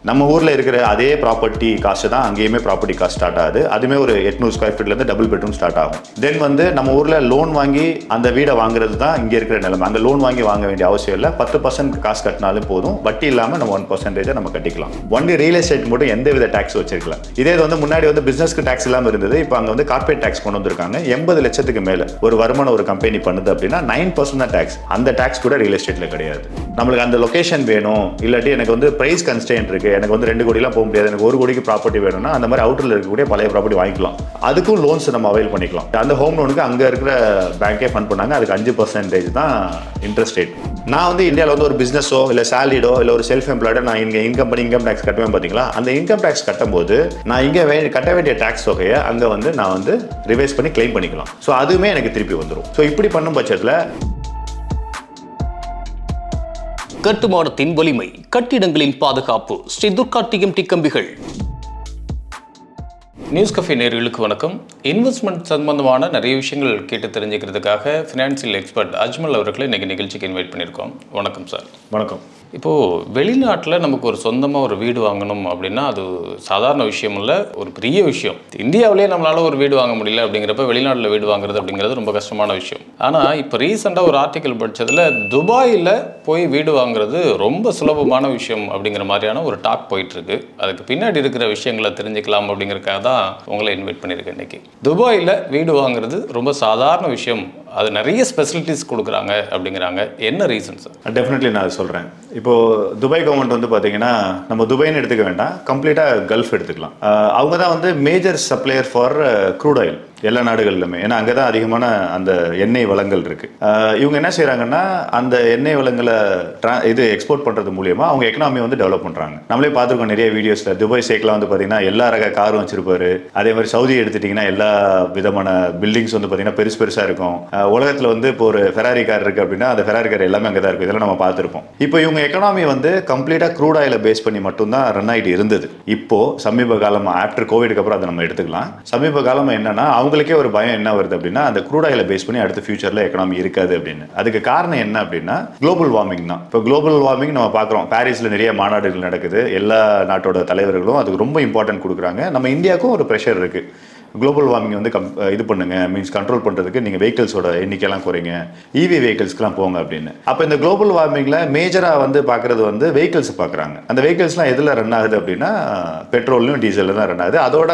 நம்ம ஊரில் இருக்கிற அதே ப்ராப்பர்ட்டி காஸ்ட் தான் அங்கேயுமே ப்ராப்பர்ட்டி காஸ்ட் ஸ்டார்ட் ஆகுது. அதுவுமே ஒரு 800 ஸ்கொயர் ஃபீட்லேருந்து டபுள் பெட்ரூம் ஸ்டார்ட் ஆகும். தென் வந்து நம்ம ஊரில் லோன் வாங்கி அந்த வீடை வாங்குறது தான் இங்கே இருக்கிற நிலைமை. அங்கே லோன் வாங்கி வாங்க வேண்டிய அவசியம் இல்லை. 10% காசு கட்டினாலும் போதும். வட்டி இல்லாமல் நம்ம 1% நம்ம கட்டிக்கலாம். ஒன்லி ரியல் எஸ்டேட் மட்டும் எந்த வித டேக்ஸ் வச்சிருக்கலாம். இதே வந்து முன்னாடி வந்து பிசினஸ்க்கு டேக்ஸ் இல்லாமல் இருந்தது. இப்போ அங்கே வந்து கார்பரேட் டேக்ஸ் கொண்டு வந்திருக்காங்க. 80 லட்சத்துக்கு மேலே ஒரு வருமானம் ஒரு கம்பெனி பண்ணுது அப்படின்னா 9% தான் டேக்ஸ். அந்த டேக்ஸ் கூட ரியல் எஸ்டேட்ல கிடையாது. நம்மளுக்கு அந்த லொகேஷன் வேணும், இல்லாட்டி எனக்கு வந்து பிரைஸ் கன்ஸ்டன்ட் இருக்கு, எனக்கு வந்து 2 கோடிலாம் போக முடியாது, எனக்கு 1 கோடிக்கு ப்ராப்பர்ட்டி வேணும்னா அந்த மாதிரி அவுட்டர்ல இருக்கக்கூடிய பழைய ப்ராப்பர்ட்டி வாங்கிக்கலாம். அதுக்கும் லோன்ஸ் நம்ம அவைல் பண்ணிக்கலாம். அந்த ஹோம் லோனுக்கு அங்கே இருக்கிற பேங்கே ஃபண்ட் பண்ணாங்க. அதுக்கு 5% தான் இன்ட்ரெஸ்ட் ரேட். நான் வந்து இந்தியாவில் வந்து ஒரு பிஸ்னஸோ இல்லை சேலரிடோ இல்லை ஒரு செல்ஃப் எம்ப்ளாய்டோ நான் இங்கே இன்கம் டேக்ஸ் கட்டுவேன் பார்த்தீங்களா. அந்த இன்கம் டேக்ஸ் கட்டும்போது நான் இங்கே கட்ட வேண்டிய டேக்ஸ் தொகையை அங்கே வந்து நான் வந்து ரிவைஸ் பண்ணி கிளைம் பண்ணிக்கலாம். ஸோ அதுவுமே எனக்கு திருப்பி வந்துடும். ஸோ இப்படி பண்ணும் பட்சத்தில் கட்டுமானத்தின் வலிமை, கட்டிடங்களின் பாதுகாப்பு. ஸ்ரீ துர்கா டிஎம்டி கம்பிகள். நியூஸ் கஃபே நேயர்களுக்கு வணக்கம். இன்வெஸ்ட்மெண்ட் சம்பந்தமான நிறைய விஷயங்கள் கேட்டு தெரிஞ்சுக்கிறதுக்காக ஃபினான்சியல் எக்ஸ்பர்ட் அஜ்மல் அவர்களை இன்றைக்கி நிகழ்ச்சிக்கு இன்வைட் பண்ணியிருக்கோம். வணக்கம் சார். வணக்கம். இப்போது வெளிநாட்டில் நமக்கு ஒரு சொந்தமாக ஒரு வீடு வாங்கணும் அப்படின்னா அது சாதாரண விஷயம் இல்லை, ஒரு பெரிய விஷயம். இந்தியாவிலேயே நம்மளால் ஒரு வீடு வாங்க முடியல அப்படிங்கிறப்ப வெளிநாட்டில் வீடு வாங்குறது அப்படிங்கிறது ரொம்ப கஷ்டமான விஷயம். ஆனால் இப்போ ரீசெண்டாக ஒரு ஆர்டிக்கல் படித்ததில் துபாயில் போய் வீடு வாங்குறது ரொம்ப சுலபமான விஷயம் அப்படிங்கிற மாதிரியான ஒரு டாக் போயிட்டுருக்கு. அதுக்கு பின்னாடி இருக்கிற விஷயங்களை தெரிஞ்சுக்கலாம் அப்படிங்கிறதுக்காக தான் உங்களை இன்வைட் பண்ணியிருக்கேன் இன்றைக்கி. துபாயில் வீடு வாங்குறது ரொம்ப சாதாரண விஷயம், அது நிறைய ஸ்பெசிலிட்டிஸ் கொடுக்குறாங்க அப்படிங்கிறாங்க. என்ன ரீசன் சார்? டெஃபினெட்லி நான் அதை சொல்கிறேன். இப்போது துபாய் கவர்மெண்ட் வந்து பார்த்தீங்கன்னா நம்ம துபாய்னு எடுத்துக்க வேண்டாம், கம்ப்ளீட்டாக கல்ஃப் எடுத்துக்கலாம். அவங்க தான் வந்து major supplier for crude oil எல்லா நாடுகள்லுமே. ஏன்னா அங்கே தான் அதிகமான அந்த எண்ணெய் வளங்கள் இருக்குது. இவங்க என்ன செய்கிறாங்கன்னா அந்த எண்ணெய் வளங்களை எக்ஸ்போர்ட் பண்ணுறது மூலியமாக அவங்க எக்கனாமி வந்து டெவலப் பண்ணுறாங்க. நம்மளே பார்த்துருக்கோம் நிறைய வீடியோஸில். துபாய் ஷேக்லாம் வந்து பார்த்தீங்கன்னா எல்லா ரக காரும் வச்சிருப்பாரு. அதே மாதிரி சவுதி எடுத்துட்டிங்கன்னா எல்லா விதமான பில்டிங்ஸ் வந்து பார்த்தீங்கன்னா பெருசாக இருக்கும். உலகத்தில் வந்து இப்போ ஒரு ஃபெராரி கார் இருக்குது அப்படின்னா அந்த ஃபெராரி கார் எல்லாமே அங்கே தான் இருக்கும். இதெல்லாம் நம்ம பார்த்துருப்போம். இப்போ இவங்க எக்கனாமி வந்து கம்ப்ளீட்டாக க்ரூட் ஆயிலை பேஸ் பண்ணி மட்டும்தான் ரன் ஆகிட்டு இருந்தது. இப்போது சமீப காலமாக ஆஃப்டர் கோவிடுக்கு அப்புறம் அதை நம்ம எடுத்துக்கலாம். சமீப காலமாக என்னன்னா அவங்களுக்கே ஒரு பயம் என்ன வருது அப்படின்னா அந்த க்ரூட் ஆயிலை பேஸ் பண்ணி அடுத்த ஃபியூச்சரில் எக்கனாமி இருக்காது அப்படின்னு. அதுக்கு காரணம் என்ன அப்படின்னா குளோபல் வார்மிங் தான். இப்போ குளோபல் வார்மிங் நம்ம பார்க்குறோம். பாரிஸில் நிறைய மாநாடுகள் நடக்குது. எல்லா நாட்டோட தலைவர்களும் அதுக்கு ரொம்ப இம்பார்ட்டன்ட் கொடுக்குறாங்க. நம்ம இந்தியாவுக்கும் ஒரு ப்ரெஷர் இருக்குது. குளோபல் வார்மிங் வந்து இது பண்ணுங்க, மீன்ஸ் கண்ட்ரோல் பண்ணுறதுக்கு நீங்கள் வெஹிக்கிள்ஸோட எண்ணிக்கையெல்லாம் குறைங்க, இவி வெஹிக்கிள்ஸ்க்குலாம் போங்க அப்படின்னு. அப்போ இந்த குளோபல் வார்மிங்கில் மேஜராக வந்து பார்க்குறது வந்து வெஹிக்கிள்ஸ் பார்க்குறாங்க. அந்த வெஹிக்கிள்ஸ்லாம் எதில் ரன் ஆகுது அப்படின்னா பெட்ரோல்லையும் டீசலில் தான் ரன் ஆகுது. அதோட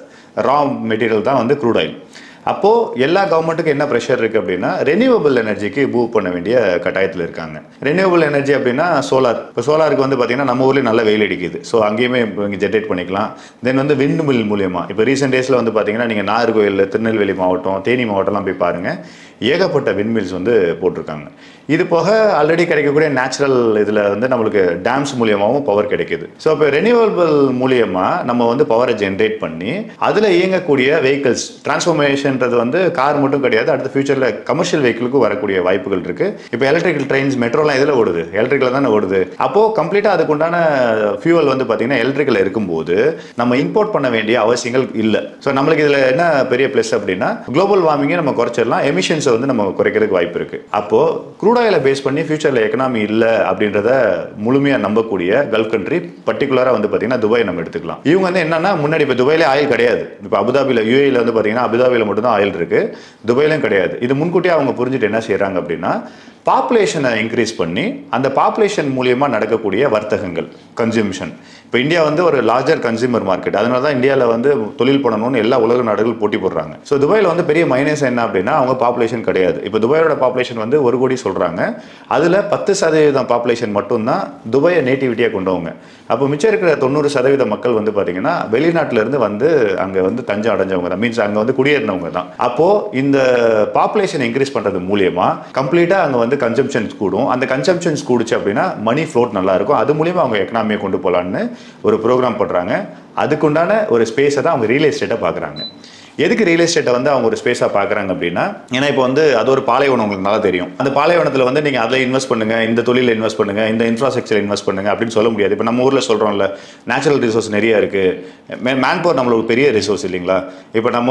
ரா மெட்டீரியல் தான் வந்து க்ரூட் ஆயில். அப்போது எல்லா கவர்மெண்ட்டுக்கு என்ன ப்ரெஷர் இருக்குது அப்படின்னா ரெனியூவபிள் எனர்ஜிக்கு மூவ் பண்ண வேண்டிய கட்டாயத்தில் இருக்காங்க. ரெனியூவபிள் எனர்ஜி அப்படின்னா சோலார். இப்போ சோலாருக்கு வந்து பார்த்திங்கன்னா நம்ம ஊர்லேயும் நல்ல வெயில் அடிக்குது. ஸோ அங்கேயுமே இங்கே ஜென்ரேட் பண்ணிக்கலாம். தென் வந்து விண்ட் மில் மூலியமாக இப்போ ரீசெண்ட் டேஸில் வந்து பார்த்திங்கன்னா நீங்கள் நாகர்கோவில், திருநெல்வேலி மாவட்டம், தேனி மாவட்டம்லாம் போய் பாருங்கள், ஏகப்பட்ட விண்மில்ஸ் வந்து போட்டிருக்காங்க. இது போக ஆல்ரெடி கிடைக்கக்கூடிய நேச்சுரல் இதில் வந்து நம்மளுக்கு டேம்ஸ் மூலியமாகவும் பவர் கிடைக்குது. ஸோ இப்போ ரெனியூவபிள் மூலியமாக நம்ம வந்து பவரை ஜென்ரேட் பண்ணி அதில் இயங்கக்கூடிய வெஹிக்கிள்ஸ் டிரான்ஸ்ஃபர்மேஷன்றது வந்து கார் மட்டும் கிடையாது, அடுத்த ஃபியூச்சரில் கமர்ஷியல் வெஹிக்கிளுக்கும் வரக்கூடிய வாய்ப்புகள் இருக்குது. இப்போ எலக்ட்ரிக்கல் ட்ரெயின்ஸ், மெட்ரோலாம் இதில் ஓடுது, எலக்ட்ரிக்கல் தானே ஓடுது. அப்போது கம்ப்ளீட்டாக அதுக்குண்டான ஃபியூவல் வந்து பார்த்திங்கன்னா எலக்ட்ரிக்கல் இருக்கும்போது நம்ம இம்போர்ட் பண்ண வேண்டிய அவசியங்கள் இல்லை. ஸோ நம்மளுக்கு இதில் என்ன பெரிய ப்ளஸ் அப்படின்னா குளோபல் வார்மிங்கை நம்ம குறைச்சிடலாம், எமிஷன்ஸை வந்து நம்ம குறைக்கிறதுக்கு வாய்ப்பு இருக்குது. அப்போது க்ரூட் ஆயிலை பேஸ் பண்ணி ஃபியூச்சரில் எக்கனாமி இல்லை அப்படின்றத முழுமையாக நம்பக்கூடிய கல்ஃப் கண்ட்ரி, பர்டிகுலராக வந்து பார்த்தீங்கன்னா துபாய் நம்ம எடுத்துக்கலாம். இவங்க வந்து என்னன்னா முன்னாடி இப்போ துபாயிலே ஆயில் கிடையாது. இப்போ அபுதாபியில், யூஏயில் வந்து பார்த்தீங்கன்னா அபுதாபியில் மட்டும்தான் ஆயில் இருக்குது, துபாயிலும் கிடையாது. இது முன்கூட்டியே அவங்க புரிஞ்சுட்டு என்ன செய்கிறாங்க அப்படின்னா பாப்புலேஷனை இன்க்ரீஸ் பண்ணி அந்த பாப்புலேஷன் மூலியமாக நடக்கக்கூடிய வர்த்தகங்கள், கன்சியூம்ஷன். இப்போ இந்தியா வந்து ஒரு லார்ஜர் கன்சியூமர் மார்க்கெட். அதனால தான் இந்தியாவில் வந்து தொழில் பண்ணணும்னு எல்லா உலக நாடுகள் போட்டி போடுறாங்க. ஸோ துபாயில் வந்து பெரிய மைனஸ் என்ன அப்படின்னா அவங்க பாப்புலேஷன் கிடையாது. இப்போ துபாயோட பாப்புலேஷன் வந்து 1 கோடி சொல்கிறாங்க. அதில் 10% பாப்புலேஷன் மட்டும்தான் துபாயை நேட்டிவிட்டியாக கொண்டவங்க. அப்போ மிச்சம் இருக்கிற 90% மக்கள் வந்து பார்த்தீங்கன்னா வெளிநாட்டிலேருந்து வந்து அங்கே வந்து தஞ்சம் அடைஞ்சவங்க தான், மீன்ஸ் அங்கே வந்து குடியேறினவங்க தான். அப்போது இந்த பாப்புலேஷன் இன்க்ரீஸ் பண்ணுறது மூலியமாக கம்ப்ளீட்டாக அங்கே வந்து கன்சம்ஷன்ஸ் கூடும். அந்த கன்சம்ஷன்ஸ் கூடுச்சு அப்படின்னா மணி ஃப்ளோட் நல்லா இருக்கும். அது மூலியமாக அவங்க எக்கனாமியை கொண்டு போகலான்னு ஒரு ப்ரோக்ராம் பண்ணுறாங்க. அதுக்குண்டான ஒரு ஸ்பேஸை தான் அவங்க ரியல் எஸ்டேட்டை பார்க்குறாங்க. எதுக்கு ரியல் எஸ்டேட்டை வந்து அவங்க ஒரு ஸ்பேஸாக பார்க்குறாங்க அப்படின்னா, ஏன்னா இப்போ வந்து அது ஒரு பாலைவனம் உங்களுக்கு நல்லா தெரியும். அந்த பாலைவனத்தில் வந்து நீங்கள் அதில் இன்வெஸ்ட் பண்ணுங்க, இந்த தொழிலில் இன்வெஸ்ட் பண்ணுங்க, இந்த இன்ஃப்ராஸ்ட்ரக்சர் இன்வெஸ்ட் பண்ணுங்க அப்படின்னு சொல்ல முடியாது. இப்போ நம்ம ஊரில் சொல்கிறோம்ல, நேச்சுரல் ரிசோர்ஸ் நிறைய இருக்குது, மேன் பவர் நம்மளுக்கு பெரிய ரிசோர்ஸ் இல்லைங்களா. இப்போ நம்ம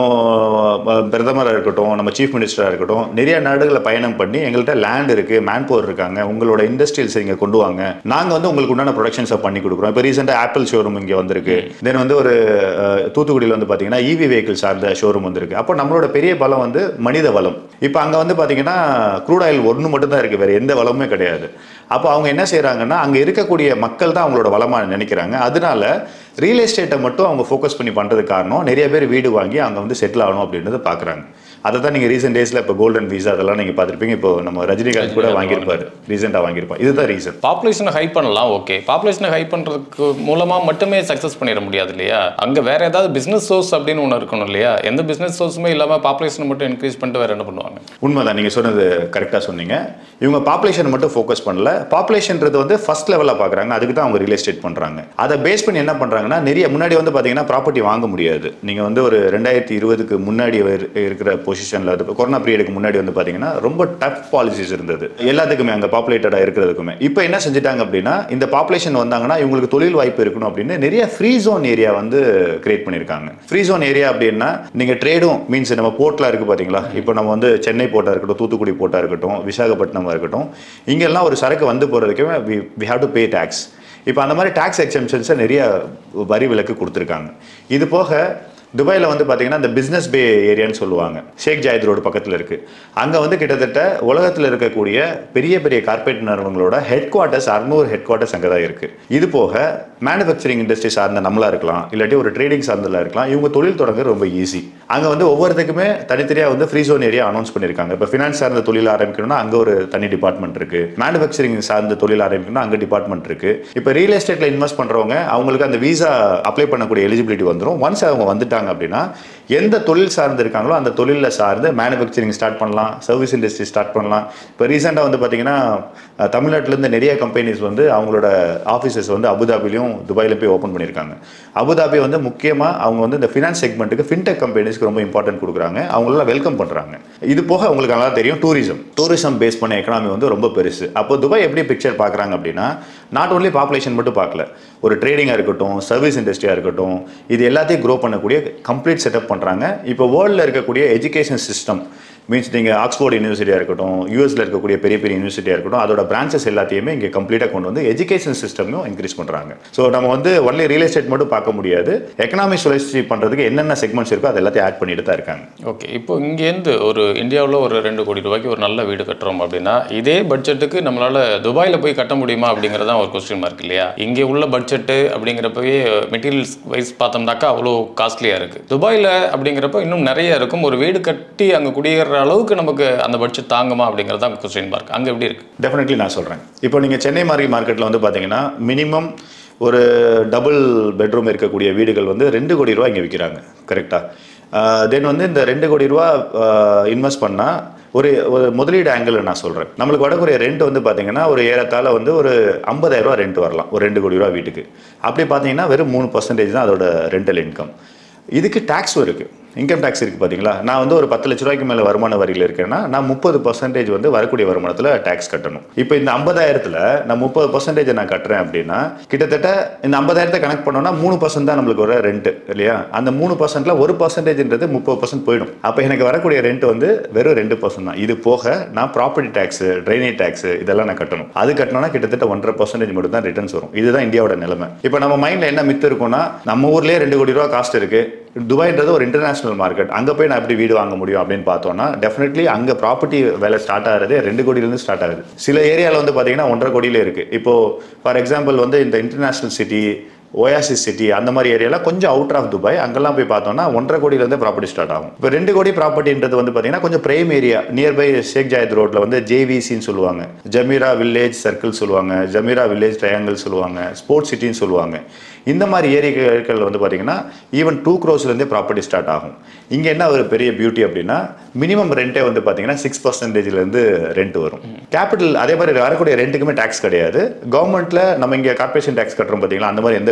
பிரதமராக இருக்கட்டும், நம்ம சீஃப் மினிஸ்டராக இருக்கட்டும், நிறைய நாடுகளில் பயணம் பண்ணி எங்கள்கிட்ட லேண்ட் இருக்குது, மேன் பவர் இருக்காங்க, உங்களோட இண்டஸ்ட்ரியல்ஸ் இங்கே கொண்டு வாங்க, நாங்கள் வந்து உங்களுக்கு உண்டான ப்ரொடக்ஷன்ஸை பண்ணி கொடுக்குறோம். இப்போ ரீசெண்டாக ஆப்பிள் ஷோரூம் இங்கே வந்திருக்கு. தென் வந்து ஒரு தூத்துக்குடியில் வந்து பார்த்தீங்கன்னா இவி வெஹிக்கிள் சார்ந்த ஷோரூம் வந்திருக்கு. அப்போ நம்மளோட பெரிய பலம் வந்து மனித வளம். இப்போ அங்கே வந்து பார்த்தீங்கன்னா க்ரூட் ஆயில் ஒன்று மட்டும் தான் இருக்குது, வேறு எந்த வளமுமே கிடையாது. அப்போ அவங்க என்ன செய்கிறாங்கன்னா, அங்கே இருக்கக்கூடிய மக்கள் தான் அவங்களோட வளமாக நினைக்கிறாங்க. அதனால ரியல் எஸ்டேட்டை மட்டும் அவங்க ஃபோக்கஸ் பண்ணி பண்ணுறதுக்கு காரணம், நிறைய பேர் வீடு வாங்கி அங்கே வந்து செட்டில் ஆகணும் அப்படின்றத பார்க்குறாங்க. அதை தான் நீங்கள் ரீசெண்ட் டேஸில் இப்போ கோல்டன் வீசா அதெல்லாம் நீங்கள் பார்த்துருப்பீங்க. இப்போ நம்ம ரஜினிகாந்த் கூட வாங்கியிருப்பாரு, ரீசெண்டாக வாங்கியிருப்பார். இதுதான் ரீசன். பாப்புலேஷனை ஹை பண்ணலாம், ஓகே. பாப்புலேஷனை ஹை பண்ணுறதுக்கு மூலமாக மட்டுமே சக்ஸஸ் பண்ணிட முடியாது இல்லையா. அங்கே வேற ஏதாவது பிஸ்னஸ் சோர்ஸ் அப்படின்னு ஒன்று இருக்கணும் இல்லையா. எந்த பிஸ்னஸ் சோர்ஸுமே இல்லாமல் பாப்புலேஷனை மட்டும் இன்க்ரீஸ் பண்ணிட்டு வேறு என்ன பண்ணுவாங்க? உண்மைதான், நீங்கள் சொன்னது கரெக்டாக சொன்னீங்க. இவங்க பாப்புலேஷன் மட்டும் ஃபோக்கஸ் பண்ணல, பாப்புலேஷன்றது வந்து ஃபர்ஸ்ட் லெவலாக பார்க்குறாங்க. அதுக்கு தான் அவங்க ரியல் எஸ்டேட் பண்ணுறாங்க. அதை பேஸ் பண்ணி என்ன பண்ணுறாங்கன்னா, நிறைய முன்னாடி வந்து பார்த்தீங்கன்னா ப்ராப்பர்ட்டி வாங்க முடியாது. நீங்கள் வந்து ஒரு 2020க்கு முன்னாடி இருக்கிற பொசிஷனில், அது கொரோனா பீரியடுக்கு முன்னாடி வந்து பார்த்தீங்கன்னா ரொம்ப டஃப் பாலிசிஸ் இருந்தது எல்லாத்துக்குமே, அங்கே பாப்புலேட்டடாக இருக்கிறதுக்குமே. இப்போ என்ன செஞ்சுட்டாங்க அப்படின்னா, இந்த பாப்புலேஷன் வந்தாங்கன்னா இவங்களுக்கு தொழில் வாய்ப்பு இருக்கணும் அப்படின்னு நிறைய ஃப்ரீ ஜோன் ஏரியா வந்து கிரியேட் பண்ணியிருக்காங்க. ஃப்ரீ ஜோன் ஏரியா அப்படின்னா நீங்கள் ட்ரேடும் மீன்ஸ் நம்ம போர்ட்லாம் இருக்குது பார்த்தீங்களா. இப்போ நம்ம வந்து சென்னை போர்ட்டாக இருக்கட்டும், தூத்துக்குடி போர்ட்டாக இருக்கட்டும், விசாகப்பட்டினமாக இருக்கட்டும், இங்கெல்லாம் ஒரு சரக்கு வந்து போகிறதுக்கு we have to pay tax. இப்போ அந்த மாதிரி டாக்ஸ் எக்ஸம்ஷன்ஸை நிறைய வரி விலக்கு கொடுத்துருக்காங்க. இது போக துபாயில் வந்து பார்த்தீங்கன்னா இந்த பிஸ்னஸ் பே ஏரியான்னு சொல்லுவாங்க, ஷேக் ஜாயத் ரோடு பக்கத்தில் இருக்குது. அங்கே வந்து கிட்டத்தட்ட உலகத்தில் இருக்கக்கூடிய பெரிய பெரிய கார்பரேட் நிறுவனங்களோட ஹெட் குவார்ட்டர்ஸ் 600 ஹெட் குவார்ட்டர்ஸ் அங்கே தான் இருக்குது. இது போக மேனுஃபேக்சரிங் இண்டஸ்ட்ரி சார்ந்த நம்மளாக இருக்கலாம், இல்லாட்டி ஒரு ட்ரேடிங் சார்ந்தலாம் இருக்கலாம், இவங்க தொழில் தொடங்க ரொம்ப ஈஸி. அங்கே வந்து ஒவ்வொருத்துக்குமே தனித்தனியாக வந்து ஃப்ரீ ஜோன் ஏரியா அனௌன்ஸ் பண்ணியிருக்காங்க. இப்போ ஃபினான்ஸ் சார்ந்த தொழில் ஆரம்பிக்கணும்னா அங்கே ஒரு தனி டிபார்ட்மெண்ட் இருக்குது, மேனுஃபேக்சரிங் சார்ந்த தொழில் ஆரம்பிக்கணும்னா அங்கே டிபார்ட்மெண்ட் இருக்குது. இப்போ ரியல் எஸ்டேட்டில் இன்வெஸ்ட் பண்ணுறவங்க அவங்களுக்கு அந்த வீசா அப்ளை பண்ணக்கூடிய எலிஜிபிலிட்டி வந்துடும். ஒன்ஸ் அவங்க வந்துட்டாங்க அப்படின்னா எந்த தொழில் சார்ந்து இருக்காங்களோ அந்த தொழிலில் சார்ந்து மேனுஃபேக்சரிங் ஸ்டார்ட் பண்ணலாம், சர்வீஸ் இண்டஸ்ட்ரி ஸ்டார்ட் பண்ணலாம். இப்போ ரீசெண்டாக வந்து பார்த்தீங்கன்னா தமிழ்நாட்டிலேருந்து நிறைய கம்பெனிஸ் வந்து அவங்களோட ஆஃபீஸஸ் வந்து அபுதாபிலையும் துபாயிலும் போய் ஓப்பன் பண்ணியிருக்காங்க. அபுதாபி வந்து முக்கியமாக அவங்க வந்து இந்த ஃபினான்ஸ் செக்மெண்ட்டுக்கு ஃபின்டெக் கம்பெனிஸ்க்கு ரொம்ப இம்பார்ட்டன்ட் கொடுக்குறாங்க, அவங்களெல்லாம் வெல்கம் பண்ணுறாங்க. இது போக அவங்களுக்கு நல்லா தெரியும் டூரிசம் பேஸ் பண்ண எக்கனாமி வந்து ரொம்ப பெருசு. அப்போ துபாய் எப்படி பிக்சர் பார்க்குறாங்க அப்படின்னா, நாட் ஓன்லி பாப்புலேஷன் மட்டும் பார்க்கல, ஒரு ட்ரேடிங்காக இருக்கட்டும், சர்வீஸ் இண்டஸ்ட்ரியாக இருக்கட்டும், இது எல்லாத்தையும் க்ரோ பண்ணக்கூடிய கம்ப்ளீட் செட்டப் பண்ணுறாங்க. இப்போ வேர்ல்டில் இருக்கக்கூடிய எஜுகேஷன் சிஸ்டம் மீன்ஸ் நீங்கள் ஆக்ஸ்போர்ட் யூனிவர்சிட்டியாக இருக்கட்டும், யூஎஸில் இருக்கக்கூடிய பெரிய பெரிய யூனிவர்சிட்டியாக இருக்கட்டும், அதோட பிரான்ச்சஸ் எல்லாத்தையுமே இங்கே கம்ப்ளீட்டாக கொண்டு வந்து எஜுகேஷன் சிஸ்டமும் இன்க்ரீஸ் பண்ணுறாங்க. ஸோ நம்ம வந்து ஒன்லி ரியல் எஸ்டேட் மட்டும் பார்க்க முடியாது, எக்கனாமிக் சுழற்சி பண்ணுறதுக்கு என்னென்ன செக்மெண்ட்ஸ் இருக்கோ அது எல்லாத்தையும் ஆட் பண்ணிட்டு தான் இருக்காங்க. ஓகே, இப்போ இங்கேருந்து ஒரு இந்தியாவில் ஒரு 2 கோடி ரூபாய்க்கு ஒரு நல்ல வீடு கட்டுறோம் அப்படின்னா, இதே பட்ஜெட்டுக்கு நம்மளால் துபாயில் போய் கட்ட முடியுமா அப்படிங்கிறதான் ஒரு கொஸ்டின் மார்க் இல்லையா. இங்கே உள்ள பட்ஜெட்டு அப்படிங்கிறப்பவே மெட்டீரியல்ஸ் வைஸ் பார்த்தோம்னாக்கா அவ்வளோ காஸ்ட்லியாக இருக்குது. துபாயில் அப்படிங்கிறப்ப இன்னும் நிறைய இருக்கும். ஒரு வீடு கட்டி அங்கே குடியேற அளவுக்கு நமக்கு அந்த பட்ஜெட் தாங்குமா அப்படிங்கிறது தான் கொஸ்டின் மார்க். அங்கே எப்படி இருக்கு? டெஃபினெட்லி நான் சொல்கிறேன். இப்போ நீங்கள் சென்னை மார்க்கெட்டில் வந்து பார்த்தீங்கன்னா மினிமம் ஒரு டபுள் பெட்ரூம் இருக்கக்கூடிய வீடுகள் வந்து 2 கோடி ரூபா இங்கே விற்கிறாங்க. கரெக்டாக? தென் வந்து இந்த 2 கோடி ரூபா இன்வெஸ்ட் பண்ணால் ஒரு முதலீடு ஆங்கிள் நான் சொல்கிறேன். நம்மளுக்கு வரக்கூடிய ரெண்ட் வந்து பார்த்தீங்கன்னா ஒரு ஏறத்தாழ வந்து ஒரு 50,000 ரூபா ரெண்ட் வரலாம் ஒரு 2 கோடி ரூபா வீட்டுக்கு. அப்படி பார்த்தீங்கன்னா வெறும் 3% தான் அதோட ரெண்டல் இன்கம். இதுக்கு டேக்ஸும் இருக்குது, இன்கம் டேக்ஸ் இருக்குது பார்த்தீங்களா. நான் வந்து ஒரு 10 லட்ச ரூபாய்க்கு மேலே வருமான வரியில் இருக்கேன்னா நான் 30% வந்து வரக்கூடிய வருமானத்தில் டேக்ஸ் கட்டணும். இப்போ இந்த 50,000த்தில் நான் 30% நான் கட்டுறேன் அப்படின்னா கிட்டத்தட்ட இந்த 50,000 கனெக்ட் பண்ணோன்னா 3% தான் நம்மளுக்கு வர ரெண்ட் இல்லையா. அந்த 3%ல் 1%ன்றது 30% போயிடும். அப்போ எனக்கு வரக்கூடிய ரெண்ட் வந்து வெறும் 2% தான். இது போக நான் ப்ராப்பர்ட்டி டேக்ஸ், ட்ரைனேஜ் டேக்ஸ் இதெல்லாம் நான் கட்டணும். அது கட்டணும்னா கிட்டத்தட்ட 1.5% மட்டும் தான் ரிட்டர்ன்ஸ் வரும். இதுதான் இந்தியாவோட நிலைமை. இப்போ நம்ம மைண்டில் என்ன மித்து இருக்கும்னா, நம்ம ஊர்லேயே 2 கோடி ரூபா காஸ்ட் இருக்குது, துபாய்ன்றது ஒரு இன்டர்நேஷனல் மார்க்கெட், அங்கே போய் நான் எப்படி வீடு வாங்க முடியும் அப்படின்னு பார்த்தோன்னா டெஃபினெட்லி அங்கே ப்ராப்பர்ட்டி வேலை ஸ்டார்ட் ஆகிறது 2 கோடியிலேருந்து ஸ்டார்ட் ஆகுது. சில ஏரியாவில் வந்து பார்த்தீங்கன்னா 1.5 கோடியிலே இருக்குது. இப்போது ஃபார் எக்ஸாம்பிள் வந்து இந்த இன்டர்நேஷனல் சிட்டி, ஓயாசிஸ் சிட்டி அந்த மாதிரி ஏரியாவில் கொஞ்சம் அவுட் ஆஃப் துபாய் அங்கெல்லாம் போய் பார்த்தோம்னா 1.5 கோடியிலேருந்து ப்ராப்பர்ட்டி ஸ்டார்ட் ஆகும். இப்போ 2 கோடி ப்ராப்பர்ட்டின்றது வந்து பார்த்தீங்கன்னா கொஞ்சம் prime area, nearby Sheikh Zayed ரோட்டில் வந்து ஜேவிசின்னு சொல்லுவாங்க, ஜமீரா வில்லேஜ் சர்க்கிள் சொல்லுவாங்க, ஜமீரா வில்லேஜ் ட்ரையாங்கிள் சொல்லுவாங்க, ஸ்போர்ட்ஸ் சிட்டின்னு சொல்லுவாங்க. இந்த மாதிரி ஏரியாக்கள் வந்து பார்த்தீங்கன்னா ஈவன் 2 crores ப்ராப்பர்ட்டி ஸ்டார்ட் ஆகும். இங்கே என்ன ஒரு பெரிய பியூட்டி அப்படின்னா மினிமம் ரெண்டே வந்து பார்த்தீங்கன்னா 6%லேருந்து ரெண்ட் வரும். கேபிட்டல் அதே மாதிரி வரக்கூடிய ரெண்ட்டுக்குமே டேக்ஸ் கிடையாது. கவர்மெண்ட்டில் நம்ம இங்கே கார்பரேஷன் டேக்ஸ் கட்டுறோம் பார்த்தீங்களா, அந்த மாதிரி எந்த வித